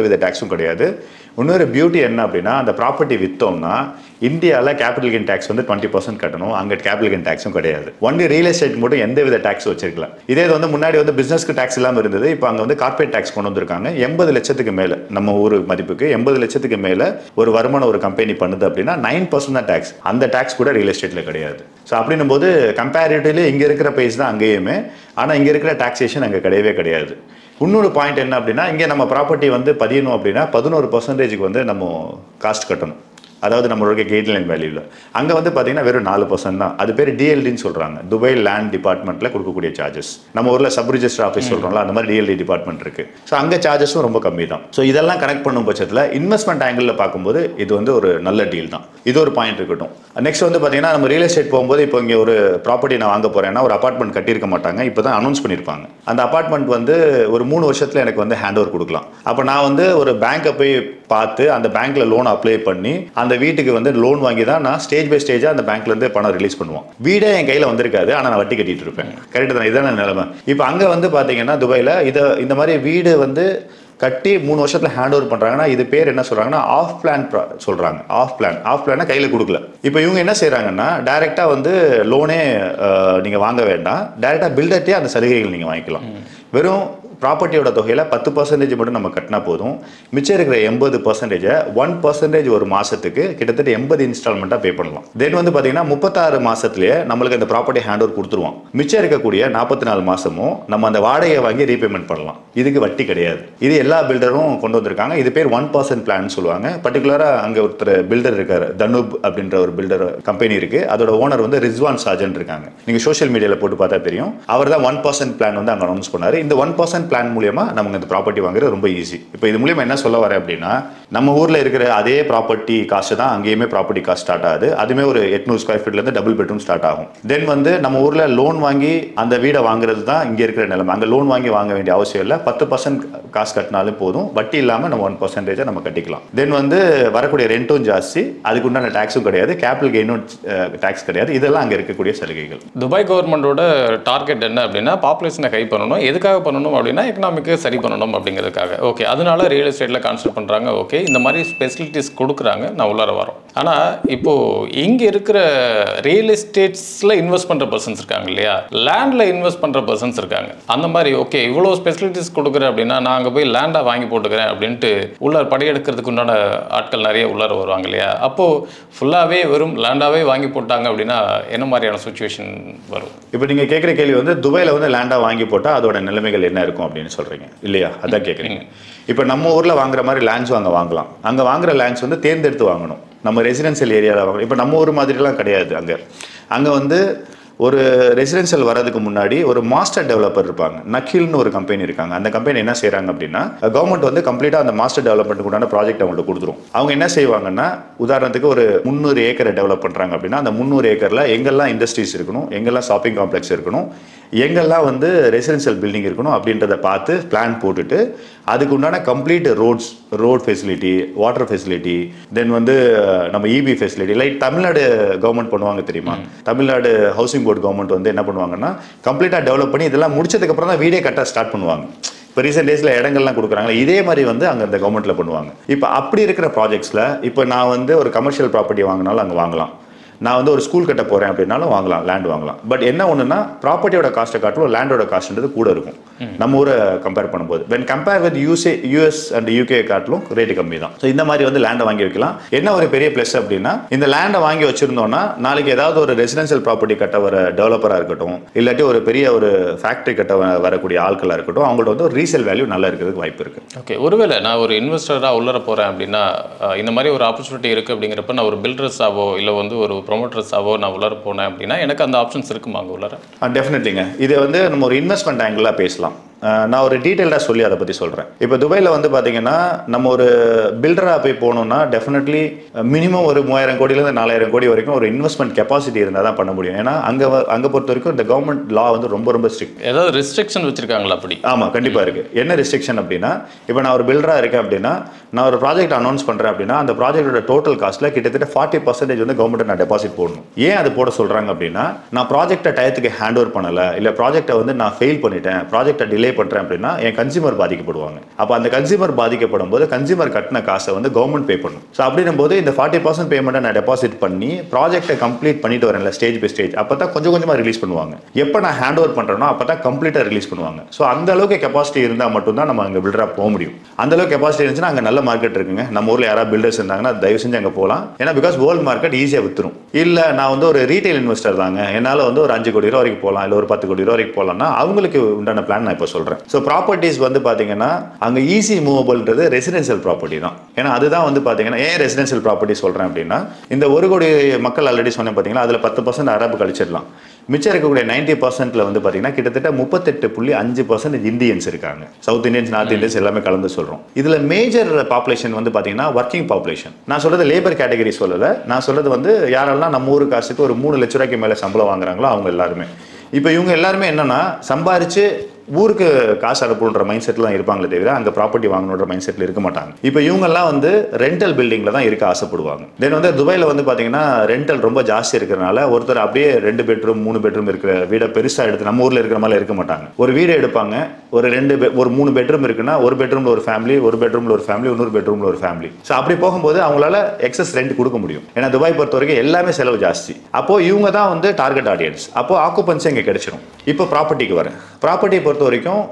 வித டேக்ஸும் கிடையாது. இன்னொரு பியூட்டி என்ன அப்படின்னா, அந்த ப்ராப்பர்ட்டி விற்றோம்னா இந்தியாவில் கேபிட்டல் கெயின் டேக்ஸ் வந்து 20% கட்டணும். அங்கே கேபிட்டல் கெயின் டேக்ஸும் கிடையாது. ஒன்லி ரியல் எஸ்டேட் மட்டும் எந்த வித டேக்ஸ் வச்சிருக்கலாம். இதே இது வந்து முன்னாடி வந்து பிசினஸ்க்கு டேக்ஸ் இல்லாமல் இருந்தது. இப்போ அங்கே வந்து கார்பரேட் டேக்ஸ் கொண்டு வந்திருக்காங்க. 80 லட்சத்துக்கு மேலே, நம்ம ஊர் மதிப்புக்கு 80 லட்சத்துக்கு மேலே ஒரு வருமானம் ஒரு கம்பெனி பண்ணுது அப்படின்னா 9% தான் டேக்ஸ். அந்த டேக்ஸ் கூட ரியல் எஸ்டேட்டில் கிடையாது. ஸோ அப்படின்னும் போது கம்பேரிட்டிவ்லி இங்கே இருக்கிற ப்ரைஸ் தான் அங்கேயுமே, ஆனால் இங்கே இருக்கிற டாக்ஸேஷன் அங்கே கிடையவே கிடையாது. இன்னொரு பாயிண்ட் என்ன அப்படின்னா, இங்கே நம்ம ப்ராப்பர்ட்டி வந்து பதியணும் அப்படின்னா 11% வந்து நம்ம காஸ்ட் கட்டணும். அதாவது நம்மளுடைய கைட்லைன் வேல்யூவில். அங்கே வந்து பார்த்தீங்கன்னா வெறும் 4% தான். அது பேர் டிஎல்டின்னு சொல்கிறாங்க, துபாய் லேண்ட் டிபார்ட்மெண்ட்டில் கொடுக்கக்கூடிய சார்ஜஸ். நம்ம ஊரில் சப் ரிஜிஸ்டர் ஆஃபீஸ் சொல்கிறோம்ல, அந்த மாதிரி டிஎல்டி டிபார்ட்மெண்ட் இருக்குது. ஸோ அங்கே சார்ஜஸும் ரொம்ப கம்மி தான். ஸோ இதெல்லாம் கனெக்ட் பண்ணும் பட்சத்தில் இன்வெஸ்ட்மெண்ட் ஆங்கிளில் பார்க்கும்போது இது வந்து ஒரு நல்ல டீல் தான். இது ஒரு பாயிண்ட் இருக்கட்டும். நெக்ஸ்ட் வந்து பார்த்தீங்கன்னா, நம்ம ரியல் எஸ்டேட் போகும்போது இப்போ இங்கே ஒரு ப்ராப்பர்ட்டி நான் வாங்க போகிறேன்னா ஒரு அப்பார்ட்மெண்ட் கட்டியிருக்க மாட்டாங்க. இப்போ தான் அனௌன்ஸ் பண்ணியிருப்பாங்க. அந்த அப்பார்ட்மெண்ட் வந்து ஒரு 3 வருஷத்தில் எனக்கு வந்து ஹேண்ட் ஓவர் கொடுக்கலாம். அப்போ நான் வந்து ஒரு பேங்க்கை போய் பார்த்து அந்த பேங்க்ல லோன் அப்ளை பண்ணி அந்த வீட்டுக்கு வந்து லோன் வாங்கி தான் நான் ஸ்டேஜ் பை ஸ்டேஜாக அந்த பேங்க்ல இருந்து பணம் ரிலீஸ் பண்ணுவோம். வீடே என் கையில் வந்திருக்காது, ஆனால் நான் வட்டி கட்டிட்டு இருப்பேன். கரெக்ட் தான், இதான நிலைமை. இப்போ அங்கே வந்து பார்த்தீங்கன்னா துபாயில் இந்த மாதிரி வீடு வந்து கட்டி 3 வருஷத்தில் ஹேண்ட் ஓவர் பண்ணுறாங்கன்னா இது பேர் என்ன சொல்கிறாங்கன்னா ஆஃப் பிளான் சொல்கிறாங்க. ஆஃப் பிளானை கையில் கொடுக்கல. இப்போ இவங்க என்ன செய்கிறாங்கன்னா டைரெக்டாக வந்து லோனே நீங்கள் வாங்க வேண்டாம், டைரெக்டாக பில்டர்ட்டே அந்த சலுகைகள் நீங்கள் வாங்கிக்கலாம். வெறும் ப்ராப்பர்ட்டியோட தொகையில் 10% மட்டும் நம்ம கட்டினா போதும். மிச்சம் இருக்கிற 80% 1% ஒரு மாதத்துக்கு கிட்டத்தட்ட 80 இன்ஸ்டால்மெண்ட்டாக பே பண்ணலாம். தென் வந்து பார்த்தீங்கன்னா 36 மாதத்துலேயே நம்மளுக்கு அந்த ப்ராப்பர்ட்டி ஹேண்ட் ஓவர் கொடுத்துருவோம். மிச்சம் இருக்கக்கூடிய 44 மாதமும் நம்ம அந்த வாடகையை வாங்கி ரீபேமெண்ட் பண்ணலாம். இதுக்கு வட்டி கிடையாது. இது எல்லா பில்டரும் கொண்டு வந்திருக்காங்க. இது பேர் 1% பிளான் சொல்லுவாங்க. பர்டிகுலராக அங்கே ஒருத்தர் பில்டர் இருக்கார், தனுப் அப்படின்ற ஒரு பில்டர் கம்பெனி இருக்குது. அதோட ஓனர் வந்து ரிஸ்வான் சாஜன் இருக்காங்க. நீங்கள் சோஷியல் மீடியாவில் போட்டு பார்த்தா தெரியும். அவர் தான் 1% பிளான் வந்து அங்கே அனௌன்ஸ் பண்ணார். இந்த 1% பிளான் மூலியமா நமக்கு இந்த ப்ராப்பர்ட்டி வாங்குறது ரொம்ப ஈஸி. இப்போ இது மூலியமா என்ன சொல்ல வரேன் அப்படின்னா, நம்ம ஊர்ல இருக்கிற அதே ப்ராப்பர்ட்டி காஸ்ட் தான் அங்கேயுமே ப்ராப்பர்ட்டி காஸ்ட் ஸ்டார்ட் ஆகுது. அதுமே ஒரு 800 ஸ்கொயர் ஃபீட்ல இருந்து டபுள் பெட்ரூம் ஸ்டார்ட் ஆகும். தென் வந்து நம்ம ஊர்ல லோன் வாங்கி அந்த வீடை வாங்குறது தான் இங்க இருக்கிற நிலைமை. அங்க லோன் வாங்கி வாங்க வேண்டிய அவசியம் இல்லை. 10% காசு கட்டினாலும் போதும். வட்டி இல்லாமல் நம்ம 1% நம்ம கட்டிக்கலாம். தென் வந்து வரக்கூடிய ரெண்டும் ஜாஸ்தி, அதுக்கு உண்டான டாக்ஸும் கிடையாது, கேபிட்டல் கெயினும் டாக்ஸ் கிடையாது. இதெல்லாம் அங்கே இருக்கக்கூடிய சலுகைகள். துபாய் கவர்மெண்டோட டார்கெட் என்ன அப்படின்னா, பாப்புலேஷனை ஹை பண்ணணும். எதுக்காக பண்ணணும் அப்படின்னா, எக்கனாமிக்கு சரி பண்ணணும் அப்படிங்கிறதுக்காக. ஓகே, அதனால ரியல் எஸ்டேட்டில் கான்சென்ட்ரேட் பண்ணுறாங்க. ஓகே, இந்த மாதிரி ஃபெசிலிட்டிஸ் கொடுக்குறாங்க, நான் உள்ளார வரோம். ஆனால் இப்போது இங்கே இருக்கிற ரியல் எஸ்டேட்ஸில் இன்வெஸ்ட் பண்ணுற பர்சன்ஸ் இருக்காங்க இல்லையா, லேண்டில் இன்வெஸ்ட் பண்ணுற பர்சன்ஸ் இருக்காங்க. அந்த மாதிரி ஓகே இவ்வளோ ஃபெசிலிட்டிஸ் கொடுக்குறேன் அப்படின்னா நான் அங்கே போய் லேண்டாக வாங்கி போட்டுக்கிறேன் அப்படின்ட்டு உள்ளார படையெடுக்கிறதுக்கு உண்டான ஆட்கள் நிறைய உள்ளார வருவாங்க இல்லையா. அப்போது ஃபுல்லாகவே வெறும் லேண்டாகவே வாங்கி போட்டாங்க அப்படின்னா என்ன மாதிரியான சுச்சுவேஷன் வரும்? இப்போ நீங்கள் கேட்குற கேள்வி வந்து துபாயில் வந்து லேண்டாக வாங்கி போட்டால் அதோட நிலைமைகள் என்ன இருக்கும் அப்படின்னு சொல்கிறீங்க இல்லையா, அதான் கேட்குறீங்க. இப்போ நம்ம ஊரில் வாங்குற மாதிரி லேண்ட்ஸும் அங்கே வாங்கலாம். அங்கே வாங்குற லேண்ட்ஸ் வந்து தேர்ந்தெடுத்து வாங்கணும். நம்ம ரெசிடென்ஷியல் ஏரியாவில் வாங்கணும். இப்போ நம்ம ஊர் மாதிரிலாம் கிடையாது. அங்கே வந்து ஒரு ரெசிடென்ஷியல் வரதுக்கு முன்னாடி ஒரு மாஸ்டர் டெவலப்பர் இருப்பாங்க. நக்கில்னு ஒரு கம்பெனி இருக்காங்க. அந்த கம்பெனி என்ன செய்கிறாங்க அப்படின்னா, கவர்மெண்ட் வந்து கம்ப்ளீட்டாக அந்த மாஸ்டர் டெவலப்மெண்ட்டுக்கு உண்டான ப்ராஜெக்ட் அவங்கள்ட்ட கொடுத்துரும். அவங்க என்ன செய்வாங்கன்னா, உதாரணத்துக்கு ஒரு 300 ஏக்கரை டெவலப் பண்ணுறாங்க அப்படின்னா, அந்த 300 ஏக்கரில் எங்கெல்லாம் இண்டஸ்ட்ரீஸ் இருக்கணும், எங்கெல்லாம் ஷாப்பிங் காம்ப்ளெக்ஸ் இருக்கணும், எங்கெல்லாம் வந்து ரெசிடென்ஷியல் பில்டிங் இருக்கணும் அப்படின்றத பார்த்து பிளான் போட்டுட்டு அதுக்கு உண்டான complete road facility, water facility, then வந்து நம்ம EB facility, like Tamil Nadu government பண்ணுவாங்க தெரியுமா. தமிழ்நாடு ஹவுசிங் போர்டு கவர்மெண்ட் வந்து என்ன பண்ணுவாங்கன்னா, கம்ப்ளீட்டாக டெவலப் பண்ணி இதெல்லாம் முடிச்சதுக்கப்புறம் தான் வீடே கட்ட ஸ்டார்ட் பண்ணுவாங்க. இப்போ ரீசெண்ட் டேஸில் இடங்கள்லாம் கொடுக்குறாங்களா, இதே மாதிரி வந்து அங்கே இந்த கவர்மெண்ட்டில் பண்ணுவாங்க. இப்போ அப்படி இருக்கிற ப்ராஜெக்ட்ஸில் இப்போ நான் வந்து ஒரு கமர்ஷியல் ப்ராப்பர்ட்டி வாங்கினாலும் அங்கே வாங்கலாம். நான் வந்து ஒரு ஸ்கூல் கட்ட போகிறேன் அப்படின்னாலும் வாங்கலாம், லேண்ட் வாங்கலாம். பட் என்ன ஒன்றுனா, ப்ராப்பர்ட்டியோட காஸ்ட்டை காட்டிலும் லேண்டோட காஸ்ட்ன்றது கூட இருக்கும் நம்ம ஊரை கம்பேர் பண்ணும்போது. When compare with US and UK காட்டிலும் ரேட்டு கம்மி தான். ஸோ இந்த மாதிரி வந்து லேண்டை வாங்கி வைக்கலாம். என்ன ஒரு பெரிய ப்ளஸ் அப்படின்னா, இந்த லேண்டை வாங்கி வச்சிருந்தோம்னா நாளைக்கு ஏதாவது ஒரு ரெசிடென்ஷியல் ப்ராப்பர்ட்டி கட்ட வர டெவலப்பராக இருக்கட்டும், இல்லாட்டி ஒரு பெரிய ஒரு ஃபேக்ட்ரி கட்ட வரக்கூடிய ஆட்களாக இருக்கட்டும், அவங்கள்ட்ட வந்து ஒரு ரீசேல் வேல்யூ நல்லா இருக்கிறதுக்கு வாய்ப்பு இருக்குது. ஓகே, ஒருவேளை நான் ஒரு இன்வெஸ்டராக உள்ளர போகிறேன் அப்படின்னா, இந்த மாதிரி ஒரு ஆப்பர்ச்சுனிட்டி இருக்குது அப்படிங்கிறப்ப நான் ஒரு பில்டர்ஸாவோ இல்லை வந்து ஒரு ப்ரொமோட்டர்ஸாவோ நான் உள்ளர போனேன் அப்படின்னா எனக்கு அந்த ஆப்ஷன்ஸ் இருக்குமா அங்கே உள்ளர? டெஃபினெட்லிங்க. இதை வந்து நம்ம ஒரு இன்வெஸ்ட்மெண்ட் ஆங்கிளாக பேசலாம். நான் ஒரு டீட்டெயில்டாக சொல்லி அதை பற்றி சொல்கிறேன். இப்போ துபாயில் வந்து பார்த்தீங்கன்னா, நம்ம ஒரு பில்டராக போய் போகணுன்னா டெஃபினெட்லி மினிமம் ஒரு 3000 கோடியிலேருந்து 4000 கோடி வரைக்கும் ஒரு இன்வெஸ்ட்மெண்ட் கெப்பாசிட்டி இருந்தால் தான் பண்ண முடியும். ஏன்னா அங்கே பொறுத்த வரைக்கும் இந்த கவர்மெண்ட் லா வந்து ரொம்ப ரொம்ப ஸ்ட்ரிக்ட். ஏதாவது ரெஸ்ட்ரிக்ஷன் வச்சிருக்காங்களா அப்படி? ஆமாம், கண்டிப்பாக இருக்குது. என்ன ரெஸ்ட்ரிக்ஷன் அப்படின்னா, இப்போ நான் ஒரு பில்டராக இருக்கேன் அப்படின்னா நான் ஒரு ப்ராஜெக்ட் அனௌன்ஸ் பண்ணுறேன் அப்படின்னா அந்த ப்ராஜெக்டோட டோட்டல் காஸ்ட்டில் கிட்டத்தட்ட 40% வந்து கவர்மெண்ட் நான் டெபாசிட் போடணும். ஏன் அது போட சொல்கிறாங்க அப்படின்னா, நான் ப்ராஜெக்டை டயத்துக்கு ஹேண்ட் ஓவர் பண்ணலை, இல்லை ப்ராஜெக்டை வந்து நான் ஃபெயில் பண்ணிட்டேன், ப்ராஜெக்டை டிலே பண்ணுறேன் அப்படின்னா என் கன்சியூமர் பாதிக்கப்படுவாங்க. அப்போ அந்த கன்சியூமர் பாதிக்கப்படும் போது கன்சியூமர் கட்டின காசை வந்து கவர்மெண்ட் பே பண்ணும். ஸோ அப்படின்னும் போது இந்த 40% பேமெண்ட்டை நான் டெபாசிட் பண்ணி ப்ராஜெக்டை கம்ப்ளீட் பண்ணிட்டு வரேன்ல ஸ்டேஜ் பை ஸ்டேஜ், அப்போ தான் கொஞ்சம் கொஞ்சமாக ரிலீஸ் பண்ணுவாங்க. எப்போ நான் ஹேண்ட் ஓவர் பண்ணுறேனோ அப்போ தான் கம்ப்ளீட்டாக ரிலீஸ் பண்ணுவாங்க. ஸோ அந்த அளவுக்கு கெப்பாசிட்டி இருந்தால் மட்டும்தான் நம்ம அங்கே பில்டராக போக முடியும். அந்த அளவுக்கு கெப்பாசிட்டி இருந்துச்சுன்னா அங்கே நல்ல மார்க்கெட் இருக்குங்க. நம்ம ஊரில் யாராவது பில்டர்ஸ் இருந்தாங்கன்னா தயவு செஞ்சு அங்கே போகலாம். ஏன்னா பிகாஸ் வேர்ல்டு மார்க்கெட் ஈஸியாக வித்துரும். இல்லை நான் வந்து ஒரு ரீட்டைல் இன்வெஸ்டர் தாங்க, என்னால் வந்து ஒரு 5 கோடி ரூபா வரைக்கும் போகலாம், இல்லை ஒரு 10 கோடி ரூபா வரைக்கும் போகலாம்னா அவங்களுக்கு உண்டான பிளான் நான் இப்போ சொல்கிறேன். ஸோ ப்ராப்பர்ட்டிஸ் வந்து பார்த்தீங்கன்னா அங்கே ஈஸி மூவபிள்ன்றது ரெசிடென்ஷியல் ப்ராப்பர்ட்டி தான். ஏன்னா அதுதான் வந்து பார்த்தீங்கன்னா ஏன் ரெசிடென்ஷியல் ப்ராப்பர்ட்டி சொல்கிறேன் அப்படின்னா, இந்த 1 கோடி மக்கள் ஆல்ரெடி சொன்னேன் பார்த்தீங்கன்னா அதில் 10% அரபு கழிச்சிடலாம். மிச்சம் இருக்கக்கூடிய 90% வந்து பார்த்தீங்கன்னா கிட்டத்தட்ட 38.5% இந்தியன்ஸ் இருக்காங்க. சவுத் இந்தியன்ஸ், நார்த் இந்தியன்ஸ் எல்லாமே கலந்து சொல்கிறோம். இதில் மேஜர் பாப்புலேஷன் வந்து பார்த்தீங்கன்னா ஒர்க்கிங் பாப்புலேஷன். நான் சொல்கிறது லேபர் கேட்டகரி சொல்லலை, நான் சொல்கிறது வந்து யாரெல்லாம் நம்ம ஊர் காசுக்கு ஒரு 3 லட்ச ரூபாய்க்கு மேலே சம்பளம் வாங்குறாங்களோ அவங்க எல்லாருமே. இப்போ இவங்க எல்லாருமே என்னன்னா சம்பாரிச்சு ஊருக்கு காசு அனுப்புன்ற மைண்ட் செட்டில் தான் இருப்பாங்களே தவிர அங்கே ப்ராப்பர்ட்டி வாங்கணுன்ற மைண்ட் செட்டில் இருக்க மாட்டாங்க. இப்போ இவங்கெல்லாம் வந்து ரெண்டல் பில்டிங்கில் தான் இருக்க ஆசைப்படுவாங்க. தென் வந்து துபாயில் வந்து பார்த்தீங்கன்னா ரெண்டல் ரொம்ப ஜாஸ்தி இருக்கிறனால ஒருத்தர் அப்படியே 2 பெட்ரூம் 3 பெட்ரூம் இருக்கிற வீடை பெருசாக எடுத்து நம்ம ஊரில் இருக்கிற மாதிரி இருக்க மாட்டாங்க. ஒரு வீடு எடுப்பாங்க, ஒரு 3 பெட்ரூம் இருக்குன்னா ஒரு பெட்ரூமில் ஒரு ஃபேமிலி, ஒரு பெட்ரூமில் ஒரு ஃபேமிலி, இன்னொரு பெட்ரூமில் ஒரு ஃபேமிலி. ஸோ அப்படி போகும்போது அவங்களால எக்ஸஸ் ரெண்ட் கொடுக்க முடியும். ஏன்னா துபாய் பொறுத்த வரைக்கும் எல்லாமே செலவு ஜாஸ்தி. அப்போது இவங்க தான் வந்து டார்கெட் ஆடியன்ஸ். அப்போது ஆக்குபன்சி இங்கே கிடைச்சிடும். இப்போ ப்ராப்பர்ட்டிக்கு வரேன். ப்ராப்பர்ட்டியை பொறுத்த வரைக்கும்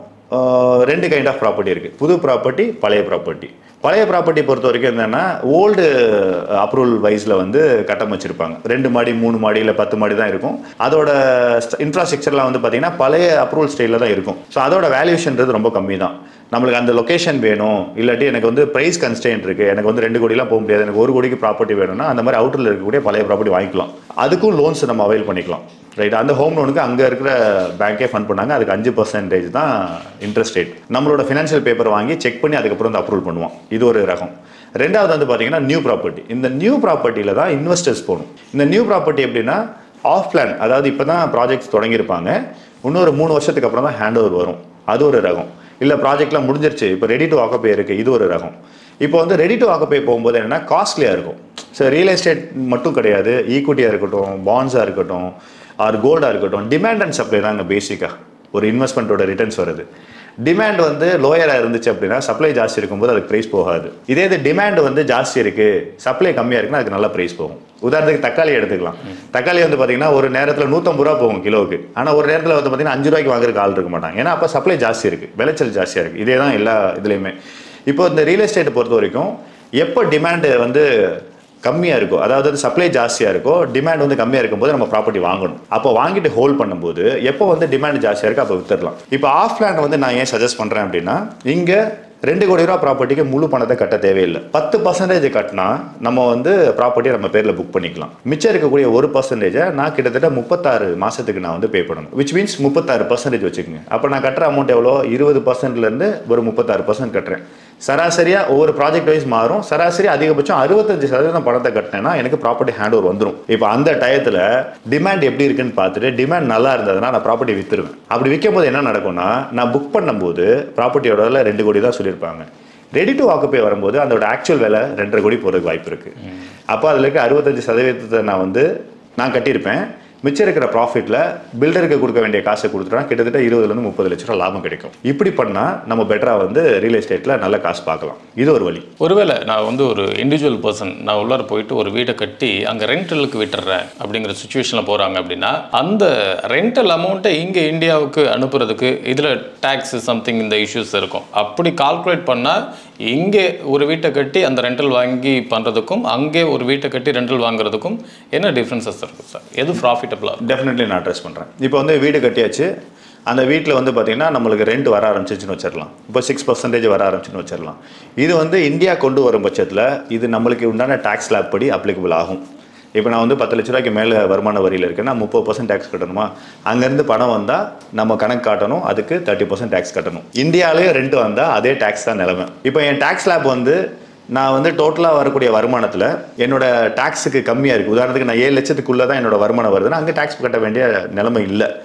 2 கைண்ட் ஆஃப் ப்ராப்பர்ட்டி இருக்குது. புது ப்ராப்பர்ட்டி, பழைய ப்ராப்பர்ட்டி. பழைய ப்ராப்பர்ட்டி பொறுத்த வரைக்கும் என்னென்னா ஓல்டு அப்ரூவல் வைஸில் வந்து கட்டம் வச்சுருப்பாங்க. 2 மாடி 3 மாடி இல்லை 10 மாடி தான் இருக்கும். அதோட இன்ஃப்ராஸ்ட்ரக்சர்லாம் வந்து பார்த்தீங்கன்னா பழைய அப்ரூவல் ஸ்டைலில் தான் இருக்கும். ஸோ அதோட வேல்யூஷன்றது ரொம்ப கம்மி தான். நம்மளுக்கு அந்த லொக்கேஷன் வேணும், இல்லாட்டி எனக்கு வந்து ப்ரைஸ் கன்ஸ்டெயின்ட் இருக்குது, எனக்கு வந்து 2 கோடிலாம் போக முடியாது, எனக்கு 1 கோடிக்கு ப்ராப்பர்ட்டி வேணும்னா அந்த மாதிரி அவுட்டரில் இருக்கக்கூடிய பழைய ப்ராப்பர்ட்டி வாங்கிக்கலாம். அதுக்கும் லோன்ஸ் நம்ம அவைல் பண்ணிக்கலாம். ரைட், அந்த ஹோம் லோனுக்கு அங்கே இருக்கிற பேங்கே ஃபண்ட் பண்ணாங்க. அதுக்கு 5% தான் இன்ட்ரெஸ்ட் ரேட். நம்மளோட ஃபினான்ஷியல் பேப்பர் வாங்கி செக் பண்ணி அதுக்கப்புறம் வந்து அப்ரூவல் பண்ணுவோம். இது ஒரு ரகம். ரெண்டாவது வந்து பார்த்தீங்கன்னா நியூ ப்ராப்பர்ட்டி. இந்த நியூ ப்ராப்பர்ட்டியில் தான் இன்வெஸ்டர்ஸ் போகணும். இந்த நியூ ப்ராப்பர்ட்டி எப்படின்னா ஆஃப் பிளான், அதாவது இப்போ தான் ப்ராஜெக்ட்ஸ் தொடங்கியிருப்பாங்க, இன்னொரு 3 வருஷத்துக்கு அப்புறம் தான் ஹேண்ட் ஓவர் வரும். அது ஒரு ரகம். இல்லை ப்ராஜெக்ட்லாம் முடிஞ்சிருச்சு, இப்போ ரெடி டு ஆக்குபை இருக்குது, இது ஒரு ரகம். இப்போ வந்து ரெடி டு ஆக்குபை போகும்போது என்னென்னா காஸ்ட்லியாக இருக்கும். ஸோ ரியல் எஸ்டேட் மட்டும் கிடையாது, ஈக்விட்டியாக இருக்கட்டும், பாண்ட்ஸாக இருக்கட்டும், ஆர் கோல்டாக இருக்கட்டும், டிமாண்ட் அண்ட் சப்ளை தான் அங்கே பேசிக்காக ஒரு இன்வெஸ்ட்மெண்ட்டோட ரிட்டர்ன்ஸ் வருது. டிமாண்ட் வந்து லோயராக இருந்துச்சு அப்படின்னா சப்ளை ஜாஸ்தி இருக்கும்போது அதுக்கு ப்ரைஸ் போகாது. இதே இது டிமாண்ட் வந்து ஜாஸ்தி இருக்குது, சப்ளை கம்மியாக இருக்குன்னா அதுக்கு நல்ல ப்ரைஸ் போகும். உதாரணத்துக்கு தக்காளி எடுத்துக்கலாம். தக்காளி வந்து பார்த்தீங்கன்னா ஒரு நேரத்தில் 150 ரூபா போகும் கிலோவுக்கு. ஆனால் ஒரு நேரத்தில் வந்து பார்த்தீங்கன்னா 5 ரூபாய்க்கு வாங்குறதுக்கு ஆள் இருக்க மாட்டாங்க. ஏன்னா அப்போ சப்ளை ஜாஸ்தி இருக்குது, விளைச்சல் ஜாஸ்தியாக இருக்குது. இதே தான் எல்லா இதுலேயுமே. இப்போ இந்த ரியல் எஸ்டேட்டை பொறுத்த வரைக்கும் எப்போ டிமாண்டு வந்து கம்மியாக இருக்கும், அதாவது சப்ளை ஜாஸ்தியாக இருக்கும், டிமாண்ட் வந்து கம்மியாக இருக்கும்போது நம்ம ப்ராப்பர்ட்டி வாங்கணும். அப்போ வாங்கிட்டு ஹோல்ட் பண்ணும்போது எப்போ வந்து டிமாண்ட் ஜாஸ்தியாக இருக்குது அப்போ வித்துடலாம். இப்போ ஆஃப் பிளான் வந்து நான் ஏன் சஜஸ்ட் பண்ணுறேன் அப்படின்னா, இங்கே 2 கோடி ரூபா ப்ராப்பர்ட்டிக்கு முழு பணத்தை கட்ட தேவையில்லை. 10% கட்டினா நம்ம வந்து ப்ராப்பர்ட்டியை நம்ம பேரில் புக் பண்ணிக்கலாம். மிச்சம் இருக்கக்கூடிய 1% நான் கிட்டத்தட்ட 36 மாதத்துக்கு நான் வந்து பே பண்ணணும். விச் மீன்ஸ் 36% வச்சுக்கோங்க. அப்போ நான் கட்டுற அமௌண்ட் எவ்வளோ, 20%லேருந்து ஒரு 36% கட்டுறேன். சராசரியாக ஒவ்வொரு ப்ராஜெக்ட் வைஸ் மாறும். சராசரி அதிகபட்சம் 65% பணத்தை கட்டினேன்னா எனக்கு ப்ராப்பர்ட்டி ஹேண்ட் ஓவர் வந்துடும். இப்போ அந்த டயத்தில் டிமாண்ட் எப்படி இருக்குன்னு பார்த்துட்டு டிமாண்ட் நல்லா இருந்ததுன்னா நான் ப்ராப்பர்ட்டி விற்றுருவேன். அப்படி விற்கும் போது என்ன நடக்கும்னா, நான் புக் பண்ணும்போது ப்ராப்பர்ட்டியோட 2 கோடி தான் சொல்லியிருப்பாங்க. ரெடி டு ஆக்குபை வரும்போது அதோட ஆக்சுவல் விலை 2.5 கோடி போகிறதுக்கு வாய்ப்பு இருக்குது. அப்போ அதில் இருக்க 65% நான் கட்டியிருப்பேன். மிச்சம் இருக்கிற ப்ராஃபிட்டில் பில்டருக்கு கொடுக்க வேண்டிய காசை கொடுத்துட்டா கிட்டத்தட்ட 20 to 30 லட்ச ரூபா லாபம் கிடைக்கும். இப்படி பண்ணால் நம்ம பெட்டராக வந்து ரியல் எஸ்டேட்டில் நல்ல காசு பார்க்கலாம். இது ஒரு வழி. ஒருவேளை நான் வந்து ஒரு இண்டிவிஜுவல் பர்சன், நான் உள்ளார போயிட்டு ஒரு வீட்டை கட்டி அங்கே ரெண்டலுக்கு விட்டுறேன் அப்படிங்கிற சுச்சுவேஷனில் போகிறாங்க அப்படின்னா, அந்த ரெண்டல் அமௌண்ட்டை இங்கே இந்தியாவுக்கு அனுப்புறதுக்கு இதில் டேக்ஸ் சம்திங் இந்த இஷ்யூஸ் இருக்கும். அப்படி கால்குலேட் பண்ணால் இங்கே ஒரு வீட்டை கட்டி அந்த ரெண்டல் வாங்கி பண்ணுறதுக்கும் அங்கே ஒரு வீட்டை கட்டி ரெண்டல் வாங்குறதுக்கும் என்ன டிஃப்ரென்சஸ் இருக்குது சார்? எது ப்ராஃபிட்டபிளாக? டெஃபினெட்லி நான் அட்ரஸ் பண்ணுறேன். இப்போ வந்து வீடு கட்டியாச்சு, அந்த வீட்டில் வந்து பார்த்திங்கன்னா நம்மளுக்கு ரெண்ட் வர ஆரம்பிச்சிச்சுன்னு வச்சிடலாம். இப்போ 6% வர ஆரம்பிச்சுன்னு வச்சிடலாம். இது வந்து இந்தியா கொண்டு வரும் பட்சத்தில் இது நம்மளுக்கு உண்டான டேக்ஸ் ஸ்லாப் படி அப்ளிகபிள் ஆகும். இப்போ நான் வந்து 10 லட்ச ரூபாய்க்கு மேலே வருமான வரியில் இருக்கேன்னா 30% டேக்ஸ் கட்டணுமா? அங்கேருந்து பணம் வந்தால் நம்ம கணக்கு காட்டணும், அதுக்கு 30% டேக்ஸ் கட்டணும். இந்தியாவிலேயே ரெண்ட் வந்தால் அதே டேக்ஸ் தான் நிலைமை. இப்போ என் டேக்ஸ் ஸ்லாப் வந்து நான் வந்து டோட்டலாக வரக்கூடிய வருமானத்தில் என்னோட டேக்ஸுக்கு கம்மியாக இருக்குது. உதாரணத்துக்கு நான் 7 லட்சத்துக்குள்ளே தான் என்னோட வருமானம் வருதுன்னா அங்கே டேக்ஸ் கட்ட வேண்டிய நிலைமை இல்லை.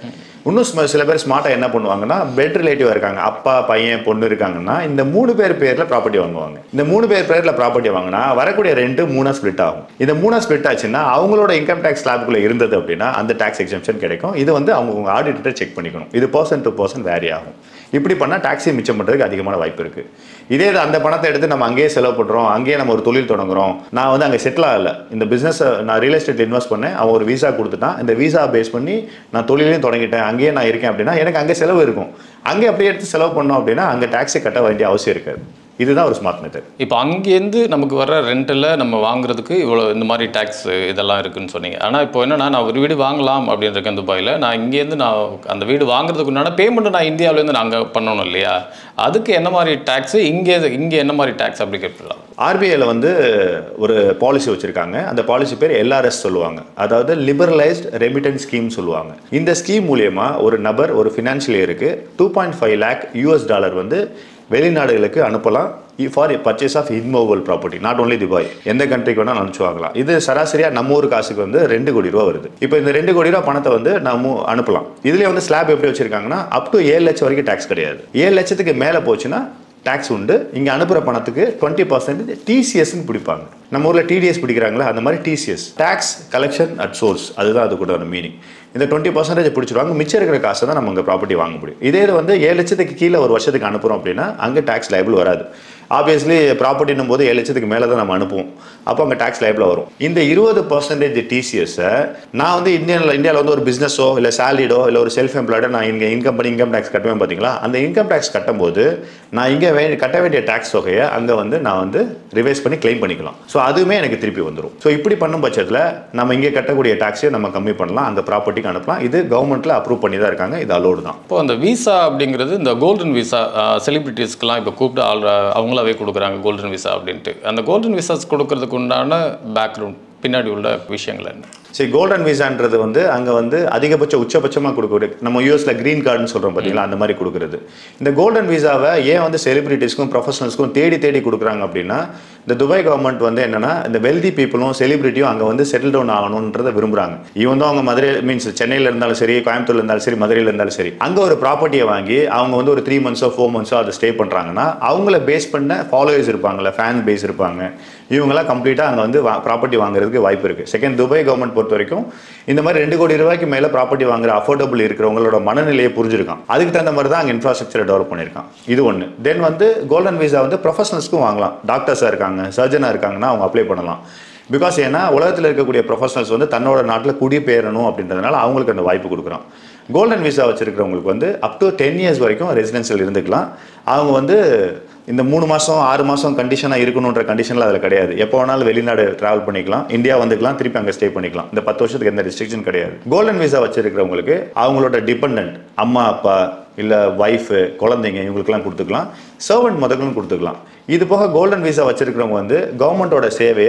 இன்னும் சில பேர் ஸ்மார்ட்டாக என்ன பண்ணுவாங்கன்னா பெட் ரிலேட்டிவாக இருக்காங்க, அப்பா பையன் பொண்ணு இருக்காங்கன்னா இந்த 3 பேர் பேரில் ப்ராப்பர்ட்டி வாங்குவாங்க. இந்த 3 பேர் பேரில் ப்ராப்பர்ட்டி வாங்கினா வரக்கூடிய ரெண்டு 3 ஸ்பிளிட் ஆகும். இந்த 3 ஸ்பிளிட் ஆச்சுன்னா அவங்களோட இன்கம் டேக்ஸ் ஸ்லாபுக்குள்ள இருந்தது அப்படின்னா அந்த டேக்ஸ் எக்ஸம்ஷன் கிடைக்கும். இது வந்து அவங்க ஆடிட்டர் செக் பண்ணிக்கணும். இது பர்சன் டு பர்சன் வேரி ஆகும். இப்படி பண்ணால் டாக்ஸி மிச்சம் பண்ணுறதுக்கு அதிகமான வாய்ப்பு இருக்குது. இதே அந்த பணத்தை எடுத்து நம்ம அங்கேயே செலவு பண்ணுறோம், அங்கேயே நம்ம ஒரு தொழில் தொடங்குறோம். நான் வந்து அங்கே செட்டில் ஆகலை, இந்த பிஸ்னஸ் நான் ரியல் எஸ்டேட்டில் இன்வெஸ்ட் பண்ணேன், அவன் ஒரு விசா கொடுத்துட்டான், இந்த விசா பேஸ் பண்ணி நான் தொழிலையும் தொடங்கிட்டேன், அங்கேயே நான் இருக்கேன் அப்படின்னா எனக்கு அங்கே செலவு இருக்கும். அங்கே அப்படியே எடுத்து செலவு பண்ணோம் அப்படின்னா அங்கே டாக்ஸை கட்ட வேண்டிய அவசியம் இருக்காது. இதுதான் ஒரு ஸ்மார்ட் மெத்தட். இப்போ அங்கேருந்து நமக்கு வர ரெண்டில் நம்ம வாங்குறதுக்கு இவ்வளோ இந்த மாதிரி டேக்ஸ் இதெல்லாம் இருக்குன்னு சொன்னீங்க. ஆனால் இப்போ என்னன்னா, நான் ஒரு வீடு வாங்கலாம் அப்படின்னு இருக்கேன் துபாயில். நான் இங்கேருந்து நான் அந்த வீடு வாங்குறதுக்கு உண்டான பேமெண்ட்டு நான் இந்தியாவிலேருந்து நாங்கள் பண்ணணும் இல்லையா? அதுக்கு என்ன மாதிரி டேக்ஸு, இங்கே என்ன மாதிரி டேக்ஸ் அப்ளிகேட் பண்ணலாம்? ஆர்பிஐயில் வந்து ஒரு பாலிசி வச்சுருக்காங்க. அந்த பாலிசி பேர் LRS சொல்லுவாங்க, அதாவது லிபரலைஸ்ட் ரெமிட்டன்ஸ் ஸ்கீம் சொல்லுவாங்க. இந்த ஸ்கீம் மூலயமா ஒரு நபர் ஒரு ஃபினான்ஷியல் இயருக்கு $2.5 lakh வந்து வெளிநாடுகளுக்கு அனுப்பலாம் for purchase of immovable property. Not only Dubai, எந்த கண்ட்ரிக்கு வேணால் அனுப்பிச்சு வாங்கலாம். இது சராசரியாக நம்ம ஊர் காசுக்கு வந்து 2 கோடி ரூபா வருது. இப்போ இந்த 2 கோடி ரூபா பணத்தை வந்து நம்ம அனுப்பலாம். இதுலேயே வந்து ஸ்லாப் எப்படி வச்சுருக்காங்கன்னா அப் டு 7 லட்சம் வரைக்கும் டேக்ஸ் கிடையாது. 7 லட்சத்துக்கு மேலே போச்சுன்னா டேக்ஸ் உண்டு. இங்கே அனுப்புகிற பணத்துக்கு 20% டிசிஎஸ்ன்னு பிடிப்பாங்க. நம்ம ஊரில் டிடிஎஸ் பிடிக்கிறாங்களா, அந்த மாதிரி TCS, tax collection at source, அதுதான் அது கூட மீனிங். இந்த 20% பிடிச்சிருவாங்க. மிச்சம் இருக்கிற காசை தான் நம்ம அங்கே ப்ராப்பர்ட்டி வாங்க முடியும். இதே வந்து 7 லட்சத்துக்கு கீழே ஒரு வருஷத்துக்கு அனுப்புகிறோம் அப்படின்னா அங்கே டேக்ஸ் லைபிள் வராது. ஆப்வியஸ்லி ப்ராப்பர்ட்டினும் போது 7 லட்சத்துக்கு மேலே தான் நம்ம அனுப்புவோம், அப்போ அங்கே டேக்ஸ் லைபிள் வரும். இந்த 20% டிசிஎஸை நான் வந்து இந்தியாவில் வந்து ஒரு பிஸ்னஸோ இல்லை சேலரிடோ இல்லை ஒரு செல்ஃப் எம்ப்ளாய்டோ நான் இங்கே இன்கம் டேக்ஸ் கட்டுவேன் பார்த்தீங்களா, அந்த இன்கம் டேக்ஸ் கட்டும்போது நான் இங்கே கட்ட வேண்டிய டேக்ஸ் தொகையை அங்கே வந்து நான் வந்து ரிவைஸ் பண்ணி கிளைம் பண்ணிக்கலாம். ஸோ அதுவுமே எனக்கு திருப்பி வந்துடும். ஸோ இப்படி பண்ணும் பட்சத்தில் நம்ம இங்கே கட்டக்கூடிய டேக்ஸை நம்ம கம்மி பண்ணலாம், அந்த ப்ராப்பர்ட்டிக்கு அனுப்பலாம். இது கவர்மெண்ட்டில் அப்ரூவ் பண்ணி தான் இருக்காங்க, இது அலோடு தான். இப்போ அந்த விசா அப்படிங்கிறது இந்த கோல்டன் விசா செலிபிரிட்டிஸ்க்கெலாம் இப்போ கூப்பிட்டு அவங்களாவே கொடுக்குறாங்க கோல்டன் விசா அப்படின்ட்டு. அந்த கோல்டன் விசாஸ் கொடுக்கறதுக்கு உண்டான பேக்ரவுண்ட் பின்னாடி உள்ள விஷயங்கள் என்ன? சரி, கோல்டன் விசான்றது வந்து அங்கே வந்து அதிகபட்ச உச்சபட்சமாக கொடுக்கக்கூடிய, நம்ம யூஎஸில் க்ரீன் கார்டுன்னு சொல்கிறோம் பார்த்தீங்களா, அந்த மாதிரி கொடுக்குறது. இந்த கோல்டன் விசாவை ஏன் வந்து செலிபிரிட்டிஸ்க்கும் ப்ரொஃபஷனல்ஸ்க்கும் தேடி கொடுக்குறாங்க அப்படின்னா, இந்த துபாய் கவர்மெண்ட் வந்து என்னன்னா இந்த வெல்தி பீப்புளும் செலிபிரிட்டியும் அங்கே வந்து செட்டில் டவுன் ஆகணுன்றதை விரும்புகிறாங்க. இவன் தான் அவங்க மதுரை மீன்ஸ் சென்னையில் இருந்தாலும் சரி, கோயம்புத்தூர்ல இருந்தாலும் சரி, மதுரையில் இருந்தாலும் சரி, அங்கே ஒரு ப்ராப்பர்ட்டியை வாங்கி அவங்க வந்து ஒரு 3 months 4 months அதை ஸ்டே பண்ணுறாங்கன்னா அவங்கள பேஸ் பண்ண ஃபாலோவர்ஸ் இருப்பாங்கல்ல, ஃபேன் பேஸ் இருப்பாங்க, இவங்களாம் கம்ப்ளீட்டாக அங்கே வந்து ப்ராப்பர்ட்டி வாங்குறதுக்கு வாய்ப்பு இருக்குது. செகண்ட், துபாய் கவர்மெண்ட் பொறுத்த வரைக்கும் இந்த மாதிரி 2 கோடி ரூபாய்க்கு மேலே ப்ராப்பர்ட்டி வாங்குற அஃபோர்டபுள் இருக்கிறவங்களோட மனநிலையை புரிஞ்சிருக்கான். அதுக்கு தகுந்த மாதிரி தான் அங்கே இன்ஃப்ராஸ்ட்ரக்சரை டெவலப் பண்ணியிருக்கான். இது ஒன்று. தென் வந்து கோல்டன் விசா வந்து ப்ரொஃபஷனல்ஸ்க்கும் வாங்கலாம். டாக்டர்ஸாக இருக்காங்க, சர்ஜனாக இருக்காங்கன்னா அவங்க அப்ளை பண்ணலாம். பிகாஸ் ஏன்னா உலகத்தில் இருக்கக்கூடிய ப்ரொஃபஷனல்ஸ் வந்து தன்னோட நாட்டில் குடிபெயரணும் அப்படின்றதுனால அவங்களுக்கு அந்த வாய்ப்பு கொடுக்குறான். கோல்டன் விசா வச்சிருக்கிறவங்களுக்கு வந்து அப் டு 10 years வரைக்கும் ரெசிடென்சியல் இருந்துக்கலாம். அவங்க வந்து இந்த 3 மாதம் 6 மாதம் கண்டிஷனாக இருக்கணுன்ற கண்டிஷனில் அதில் கிடையாது. எப்போ வேணாலும் வெளிநாடு ட்ராவல் பண்ணிக்கலாம், இந்தியா வந்துக்கலாம், திருப்பி அங்கே ஸ்டே பண்ணிக்கலாம். இந்த 10 வருஷத்துக்கு எந்த ரெஸ்ட்ரிக்ஷன் கிடையாது. கோல்டன் விசா வச்சிருக்கிறவங்களுக்கு அவங்களோட டிபெண்டன்ட் அம்மா அப்பா இல்லை ஒய்ஃபு குழந்தைங்க இவங்களுக்குலாம் கொடுத்துக்கலாம். சர்வெண்ட் முதல்களும் கொடுத்துக்கலாம். இது போக கோல்டன் விசா வச்சிருக்கிறவங்க வந்து கவர்மெண்ட்டோட